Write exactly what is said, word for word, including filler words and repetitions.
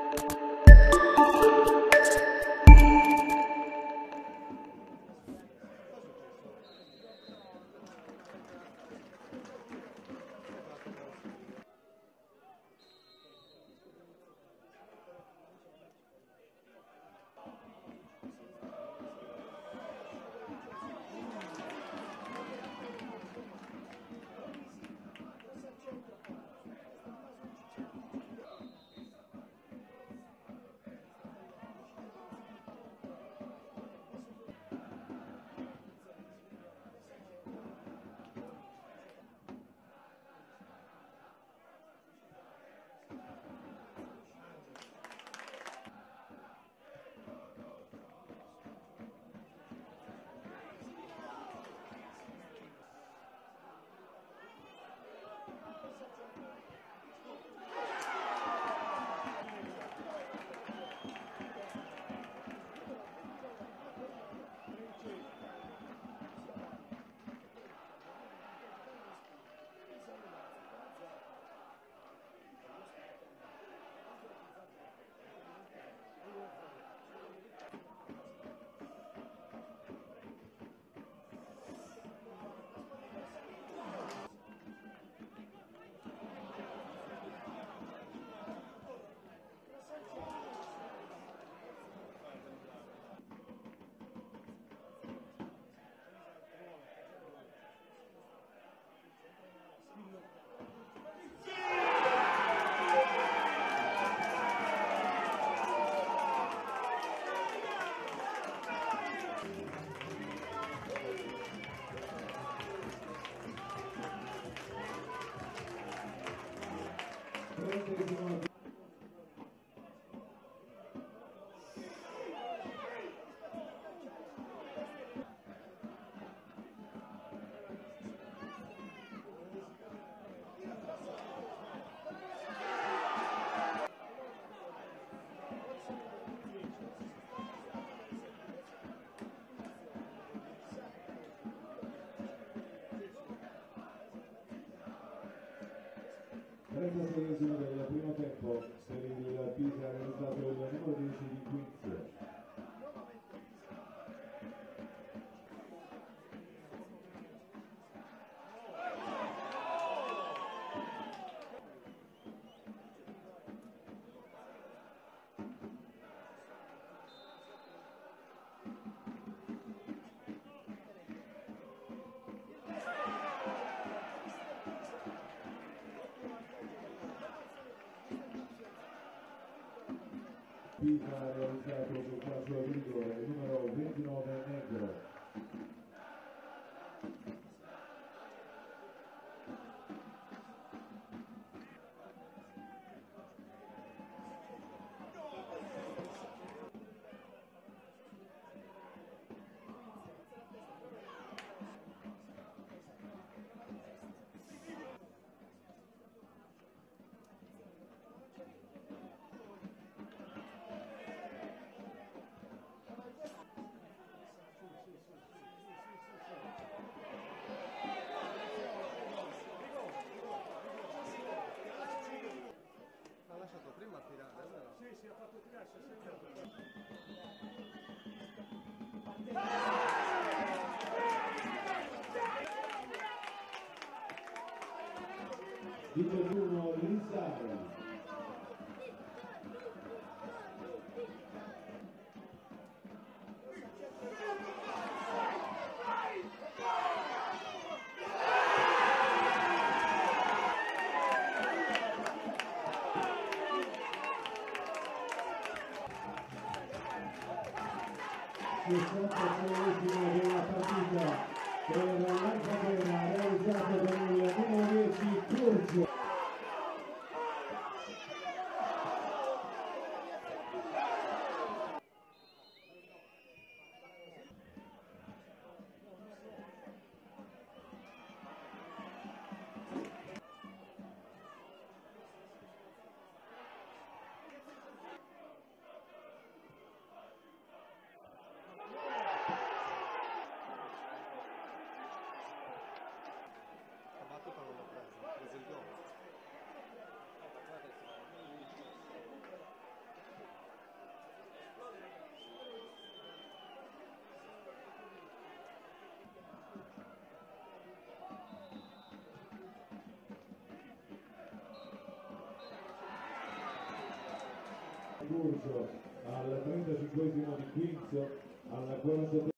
trentaseiesimo del primo tempo per il Pisa, ha realizzato il numero dieci di Quinz. Pisa ha realizzato sul calcio di rigore il numero ventinove Negro. Di qualcuno Lissari. sessantaseiesimo della partita per l'Anzadena, realizzato con il numero dieci Curcio. Battuta non l'ho presa, ho preso il gol. corso al trentacinquesimo di Quinzo, al quarantotto